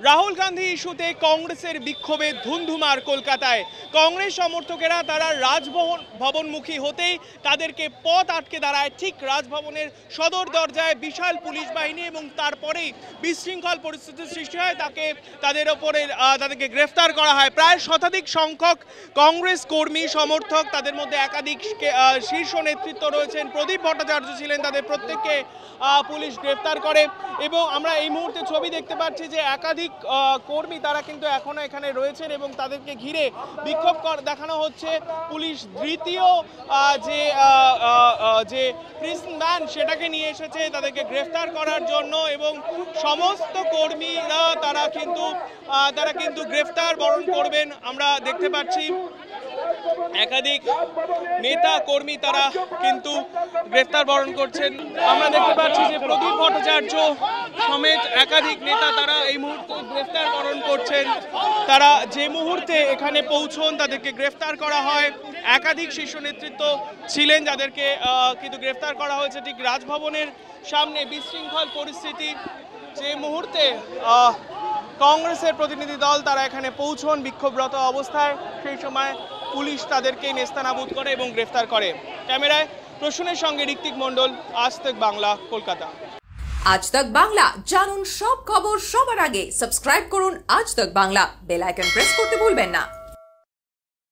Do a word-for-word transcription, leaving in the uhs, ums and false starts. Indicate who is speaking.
Speaker 1: রাহুল গান্ধী ইস্যুতে কংগ্রেসের বিক্ষোভে ধুন্ধুমার কলকাতায়। কংগ্রেস সমর্থকেরা তারা রাজভবন ভবনমুখী হতেই তাদেরকে পথ আটকে দাঁড়ায় ঠিক রাজভবনের সদর দরজায় বিশাল পুলিশ বাহিনী, এবং তারপরেই বিশৃঙ্খল পরিস্থিতির সৃষ্টি হয়। তাকে তাদের ওপরে তাদেরকে গ্রেফতার করা হয়। প্রায় শতাধিক সংখ্যক কংগ্রেস কর্মী সমর্থক, তাদের মধ্যে একাধিক শীর্ষ নেতৃত্ব রয়েছেন। প্রদীপ ভট্টাচার্য ছিলেন, তাদের প্রত্যেককে পুলিশ গ্রেফতার করে। এবং আমরা এই মুহূর্তে ছবি দেখতে পাচ্ছি যে একাধিক কর্মী তারা কিন্তু এখনো এখানে রয়েছেন এবং তাদেরকে ঘিরে বিক্ষোভ দেখানো হচ্ছে। পুলিশ দ্বিতীয় যে যে প্রিজন ভ্যান সেটাকে নিয়ে এসেছে তাদেরকে গ্রেফতার করার জন্য, এবং সমস্ত কর্মীরা তারা কিন্তু তারা কিন্তু গ্রেফতার বরণ করবেন। আমরা দেখতে পাচ্ছি একাধিক নেতা কর্মী তারা কিন্তু গ্রেফতার বরণ করছেন। আমরা দেখতে পাচ্ছি যে প্রদীপ ভট্টাচার্য সমেত একাধিক নেতা তারা এই মুহূর্তে গ্রেফতার বরণ করছেন। তারা যে মুহূর্তে এখানে পৌঁছন তাদেরকে গ্রেফতার করা হয়। একাধিক শীর্ষ নেতৃত্ব ছিলেন যাদেরকে কিন্তু গ্রেফতার করা হয়েছে ঠিক রাজভবনের সামনে। বিশৃঙ্খল পরিস্থিতি, যে মুহূর্তে কংগ্রেসের প্রতিনিধি দল তারা এখানে পৌঁছন বিক্ষোভরত অবস্থায়, সেই সময় পুলিশ তাদেরকে নেস্তানাবুদ করে এবং গ্রেফতার করে। ক্যামেরায় প্রসূনের সঙ্গে ঋত্বিক মণ্ডল, আজ তক বাংলা, কলকাতা।
Speaker 2: আজ তক বাংলা জানুন সব খবর সবার আগে। সাবস্ক্রাইব করুন আজ তক বাংলা, বেল আইকন প্রেস করতে ভুলবেন না।